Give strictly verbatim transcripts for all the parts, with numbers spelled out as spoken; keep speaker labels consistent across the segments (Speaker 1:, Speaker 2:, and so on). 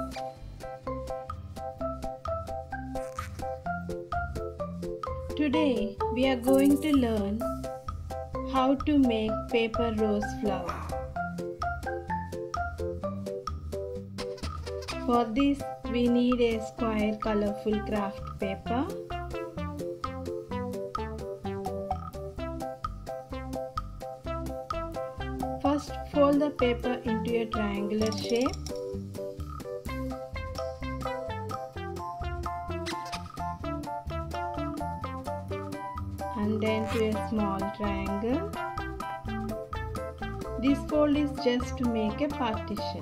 Speaker 1: Today we are going to learn how to make paper rose flower. For this we need a square colorful craft paper, first fold the paper into a triangular shape. And then to a small triangle. This fold is just to make a partition.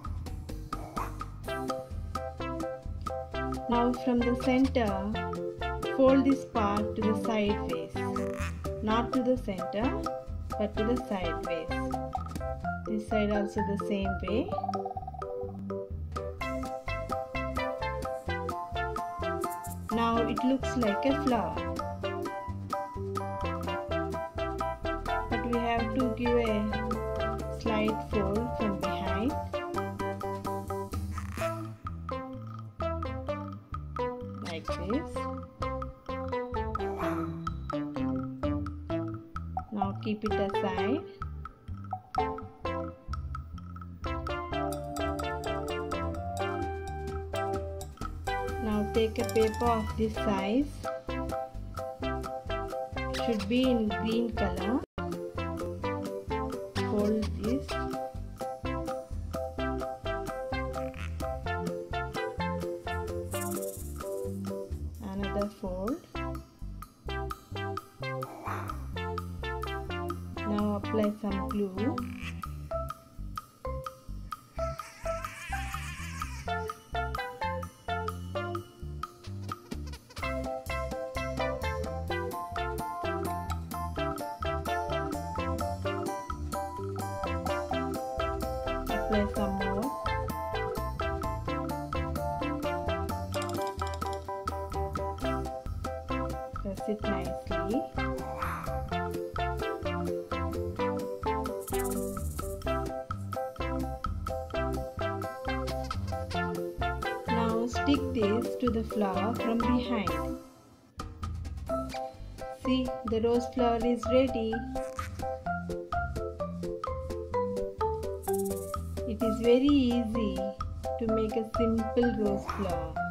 Speaker 1: Now from the center, fold this part to the sideways. Not to the center, but to the sideways. This side also the same way. Now it looks like a flower. We have to give a slight fold from behind. Like this. Now keep it aside. Now take a paper of this size. Should be in green color. Fold this. Another fold. Now apply some glue. Apply some more. Press it nicely. Now stick this to the flower from behind. See, the rose flower is ready. It is very easy to make a simple rose flower.